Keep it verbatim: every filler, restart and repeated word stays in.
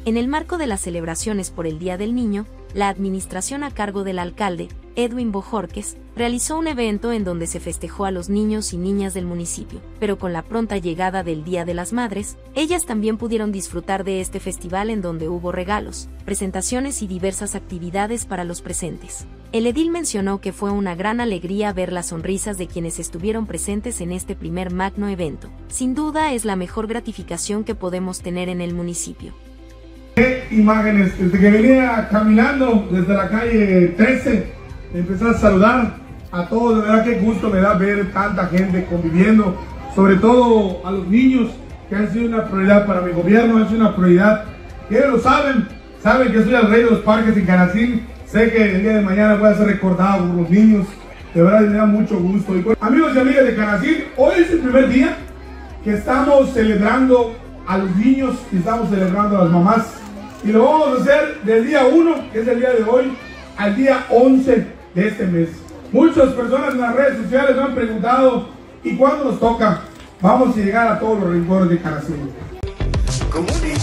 En el marco de las celebraciones por el Día del Niño, la administración a cargo del alcalde, Edwin Bojorquez, realizó un evento en donde se festejó a los niños y niñas del municipio, pero con la pronta llegada del Día de las Madres, ellas también pudieron disfrutar de este festival en donde hubo regalos, presentaciones y diversas actividades para los presentes. El edil mencionó que fue una gran alegría ver las sonrisas de quienes estuvieron presentes en este primer magno evento. Sin duda es la mejor gratificación que podemos tener en el municipio. Qué imágenes, desde que venía caminando desde la calle trece, empecé a saludar a todos, de verdad que gusto me da ver tanta gente conviviendo, sobre todo a los niños, que han sido una prioridad para mi gobierno, es una prioridad, que ellos lo saben, saben que soy el rey de los parques en Canacín, sé que el día de mañana voy a ser recordado por los niños, de verdad me da mucho gusto. Y pues, amigos y amigas de Canacín, hoy es el primer día que estamos celebrando a los niños y estamos celebrando a las mamás. Y lo vamos a hacer del día uno, que es el día de hoy, al día once de este mes. Muchas personas en las redes sociales me han preguntado, ¿y cuándo nos toca? Vamos a llegar a todos los rincones de Canacín.